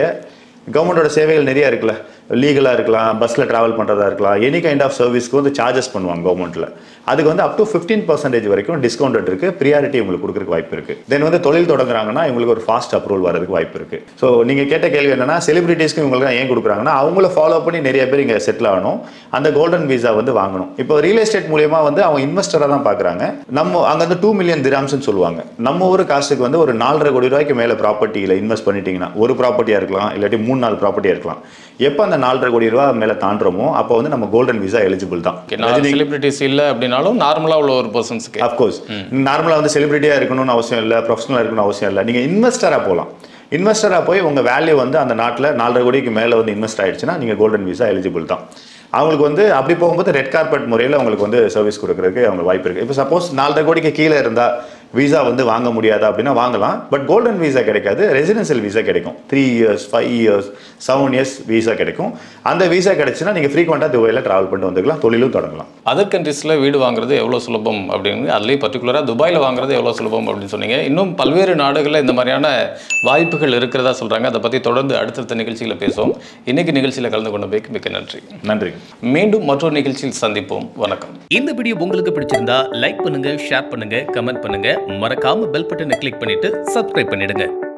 சேவைகள் நிறைய இருக்குல்ல, லீகலாக இருக்கலாம், பஸ்ஸில் ட்ராவல் பண்ணுறதா இருக்கலாம், எனி கைண்ட் ஆஃப் சர்வீஸ்க்கு வந்து சார்ஜஸ் பண்ணுவாங்க கவர்மெண்ட்டில். அதுக்கு வந்து அப் டு 15% வரைக்கும் டிஸ்கவுண்ட் இருக்குது, ப்ரியாரிட்டி உங்களுக்கு கொடுக்குறதுக்கு வாய்ப்பு இருக்குது. தென் வந்து தொழில் தொடங்குறாங்கன்னா இவங்களுக்கு ஒரு ஃபாஸ்ட் அப்ரூவல் வரதுக்கு வாய்ப்பு இருக்குது. ஸோ நீங்கள் கேட்ட கேள்வி என்னன்னா, செலிபிரிட்டிஸ்க்கு இவங்களுக்கு ஏன் கொடுக்குறாங்கன்னா அவங்கள ஃபாலோ பண்ணி நிறைய பேர் இங்கே செட்டில் ஆகணும், அந்த கோல்டன் விசா வந்து வாங்கணும். இப்போ ரியல் எஸ்டேட் மூலியமா வந்து அவங்க இன்வெஸ்டராக தான் பார்க்குறாங்க. நம்ம அங்கே வந்து 2 million dirhams சொல்லுவாங்க. நம்ம ஊர் காசுக்கு வந்து ஒரு 4.5 கோடி ரூபாய்க்கு மேலே ப்ராப்பர்ட்டியில் இன்வெஸ்ட் பண்ணிட்டீங்கன்னா, ஒரு ப்ராப்பர்ட்டியாக இருக்கலாம், இல்லாட்டி 3-4 ப்ராப்பர்ட்டியாக இருக்கலாம். எப்போ அந்த 4.5 கோடி ரூபா மேலே தாண்டுறோமோ அப்போ வந்து நம்ம கோல்டன் விசா எலிஜிபிள் தான். செலிபிரிட்டிஸ் இல்லை அப்படின்னாலும் நார்மலாக உள்ள ஒரு பர்சன்ஸ்க்கு அஃப்கோர்ஸ் நார்மலாக வந்து செலிபிரிட்டியாக இருக்கணும்னு அவசியம் இல்லை, ப்ரொஃபஷனலாக இருக்கணும்னு அவசியம் இல்லை. நீங்கள் இன்வெஸ்டராக போகலாம். இன்வெஸ்டராக போய் உங்கள் வேல்யூ வந்து அந்த நாட்டில் 4.5 கோடிக்கு மேலே வந்து இன்வெஸ்ட் ஆகிடுச்சுன்னா நீங்கள் கோல்டன் விசா எலிஜிபிள் தான். அவங்களுக்கு வந்து அப்படி போகும்போது ரெட் கார்பெட் முறையில் அவங்களுக்கு வந்து சர்வீஸ் கொடுக்குறதுக்கு அவங்க வாய்ப்பு இருக்குது. இப்போ சப்போஸ் 4.5 கோடிக்கு கீழே இருந்தால் விசா வந்து வாங்க முடியாதா அப்படின்னா வாங்கலாம். பட் கோல்டன் விசா கிடைக்காது, ரெசிடென்சியல் விசா கிடைக்கும். 3 years 5 years 7 years விசா கிடைக்கும். அந்த விசா கிடைச்சுன்னா நீங்கள் ஃப்ரீக்வெண்ட்டாக துபாயில் ட்ராவல் பண்ணிட்டு வந்துக்கலாம், தொழிலும் தொடங்கலாம். அதர் கண்ட்ரீஸில் வீடு வாங்குறது எவ்வளோ சுலபம் அப்படின்னு, அதுலேயும் பர்டிகுலராக துபாயில் வாங்குறது எவ்வளோ சுலபம் அப்படின்னு சொன்னீங்க. இன்னும் பல்வேறு நாடுகளில் இந்த மாதிரியான வாய்ப்புகள் இருக்கிறதா சொல்கிறாங்க. அதை பற்றி தொடர்ந்து அடுத்தடுத்த நிகழ்ச்சியில் பேசுவோம். இன்னைக்கு நிகழ்ச்சியில் கலந்து கொண்ட மிக்க நன்றி. நன்றி. மீண்டும் மற்றொரு நிகழ்ச்சியில் சந்திப்போம். வணக்கம். இந்த வீடியோ உங்களுக்கு பிடிச்சிருந்தா லைக் பண்ணுங்க, ஷேர் பண்ணுங்க, கமெண்ட் பண்ணுங்க, மறக்காம பெல் பட்டனை கிளிக் பண்ணிட்டு சப்ஸ்கிரைப் பண்ணிடுங்க.